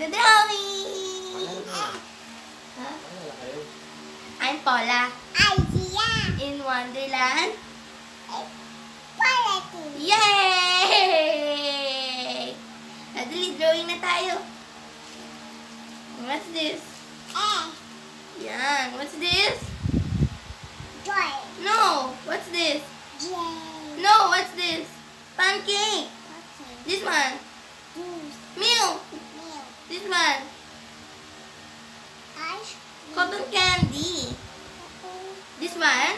drawing! Huh? I'm Paula. In Wonderland. Yay! Nadali, drawing na tayo. What's this? Yan. What's this? No. What's this? No. What's this? Pancake. This one. Milk. This one. Cotton candy. This one.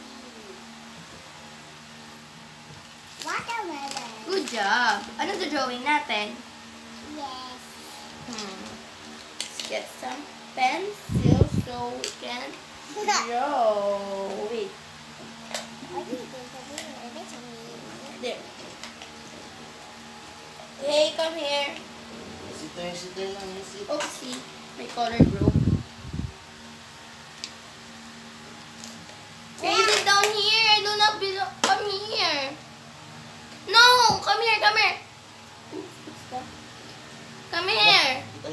Watermelon. Good job. Ano the drawing natin? Yes. Let's get some pencil so we can draw. Wait. There. Hey, come here. Sit lang. Oopsie. My color broke. Hey, sit down here. I do not belong. Come here. No! Come here, come here. What's that? Come here.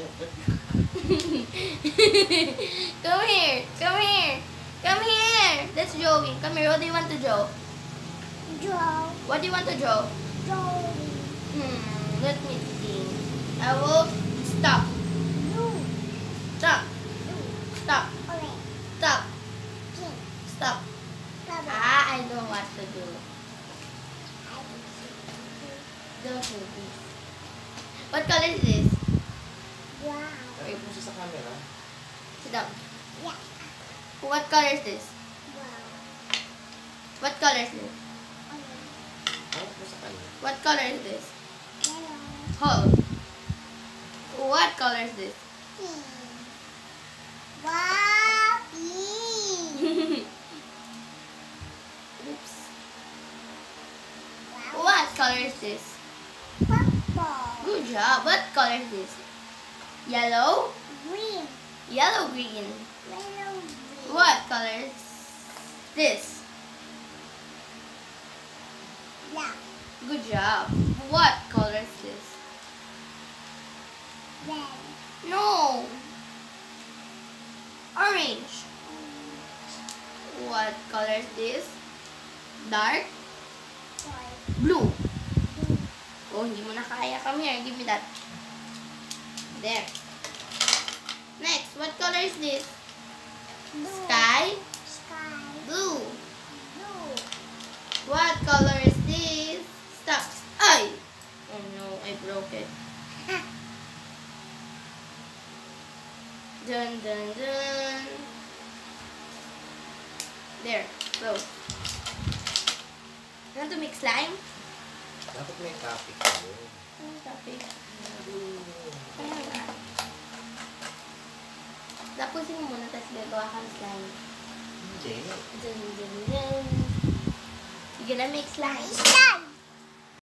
Come here. Come here. Come here. That's drawing. Come here. What do you want to draw? Draw. What do you want to draw? Drawing. Let me think. I will stop. Blue. Stop. Blue. Stop. Orange. Stop. Pink. Stop. Purple. I know what to do. I can see. Don't do this. What color is this? Wow. Nakita mo siya sa camera? Sit down. Yeah. What color is this? Wow. What color is this? Orange. Nakita mo sa kanya? What color is this? Yellow. Hold. What color is this? Pink. Wow. Pink. Oops. Wow. What color is this? Purple. Good job. What color is this? Yellow? Green. Yellow green. Yellow. Green. What color is this? Black. Good job. What color is this? Red. No. Orange. What color is this? Dark? White. Blue. Blue. Oh, hindi mo na kaya. Come here. Give me that. There. Next, what color is this? Blue. Sky? Sky. Blue. Blue. What color is this? Stop. Ay! Oh no, I broke it. Dun dun dun. There. Close. Want to mix slime? Dapat may topic ko. Ano topic? Kaya nga. Tapusin mo muna, tapos gagawa kang slime. Hindi. Dun dun dun. You gonna make slime? Slime.